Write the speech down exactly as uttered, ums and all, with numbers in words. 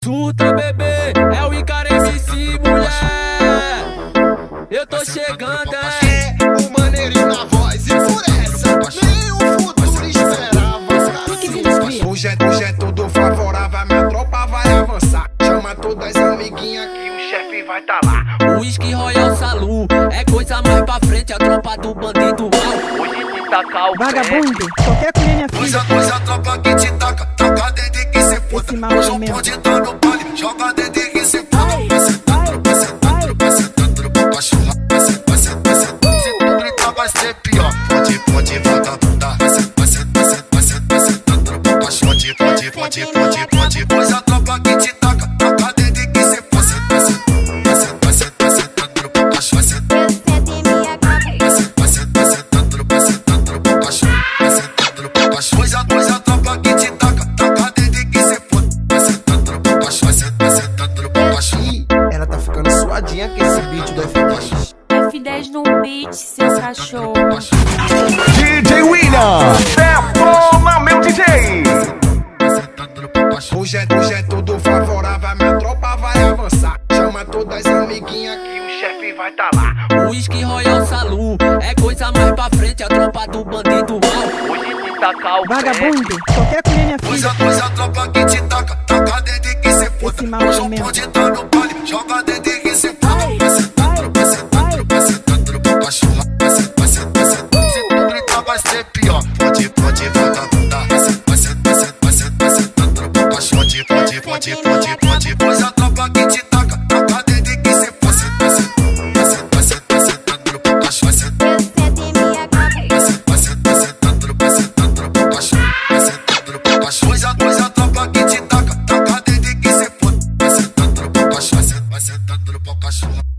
Escuta, bebê, é o Icaro M C, mulher. Eu tô chegando, é. O maneirinho na voz e por essa nem o futuro esperava. O jeito, o jeito do favorável, a minha tropa vai avançar. Chama todas as amiguinhas que o chefe vai tá lá. O Whisky Royal Saloon é coisa mais pra frente, a tropa do bandido mal. Hoje te tacar o Vagabundo, só quer comer minha filha. Coisa, coisa, tropa que te taca, taca desde que cê puta. Esse mal Hoje é o meu. bonde tá no baile, joga desde que cê puta. Vai sentando, vai sentando, vai sentando pro cachorro. Vai sentando, vai sentando, vai sentando. Se tu gritar vai ser pior. Pode, pode, vagabunda. Vai sentando, vai sentando, vai sentando, vai sentando pro cachorro. Pode, pode, pode, pode, pode. Coisa, tropa que te taca, taca desde que cê puta. Vai sentando, vai sentando, vai sentando, vai sentando pro cachorro. Vai sentando, vai sentando, vai sentando, vai sentando pro cachorro. Vai sentando pro cachorro. Coisa, coisa, tropa que te taca, taca desde que cê puta. Vai sentando pro cachorro, vai sentando, vai sentando pro cachorro. Ih, ela tá ficando suadinha com esse beat do F dez. F dez no beat, seu cachorro. D J William, detona meu D J. O jeito, o jeito do favorável, a minha tropa vai avançar. Chama todas as amiguinhas que o chefe vai tá lá. O Whisky Royal Saloon é coisa mais pra frente, a tropa do bandido mal. Hoje te tacar o Vagabundo, só quer comer minha filha. Coisa, coisa, tropa que te taca, taca desde que cê puta. Esse mal Hoje é o meu. bonde tá no baile, joga desde que cê puta. Vai sentando, vai sentando, vai sentando pro cachorro. Vai sentando, vai sentando, vai sentando. Se tu gritar vai ser pior. Pode, pode, vagabunda. Vai sentando, vai sentando, vai sentando, vai sentando pro cachorro. Pode, pode, pode, pode, pode. Coisa, tropa que te taca, taca desde que cê puta. Vai sentando, vai sentando, vai sentando, vai sentando pro cachorro. Vai sentando, vai sentando, vai sentando, vai sentando pro cachorro. Vai sentando pro cachorro. Coisa, coisa, tropa que te taca, taca desde que cê puta. Vai sentando pro cachorro, vai sentando pro cachorro.